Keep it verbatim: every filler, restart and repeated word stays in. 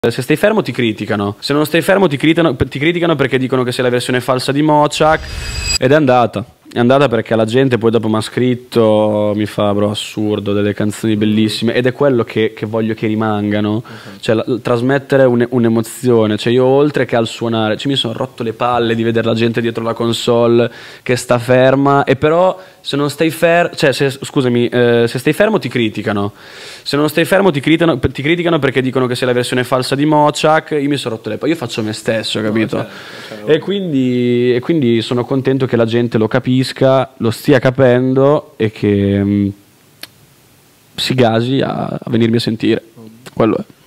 Se stai fermo ti criticano, se non stai fermo ti criticano, ti criticano perché dicono che sei la versione falsa di Mochak. Ed è andata, è andata perché la gente poi dopo mi ha scritto, mi fa bro assurdo, delle canzoni bellissime. Ed è quello che, che voglio che rimangano, uh-huh. Cioè la, trasmettere un'emozione. Cioè io oltre che al suonare, cioè mi sono rotto le palle di vedere la gente dietro la console che sta ferma. E però se non stai fermo, cioè se, scusami, eh, se stai fermo ti criticano, se non stai fermo ti criticano, ti criticano perché dicono che sei la versione falsa di Mochak. Io mi sono rotto le palle, io faccio me stesso, capito? No, certo, certo. E, quindi, e quindi sono contento che la gente lo capisca, lo stia capendo e che mh, si gasi a, a venirmi a sentire. Quello è.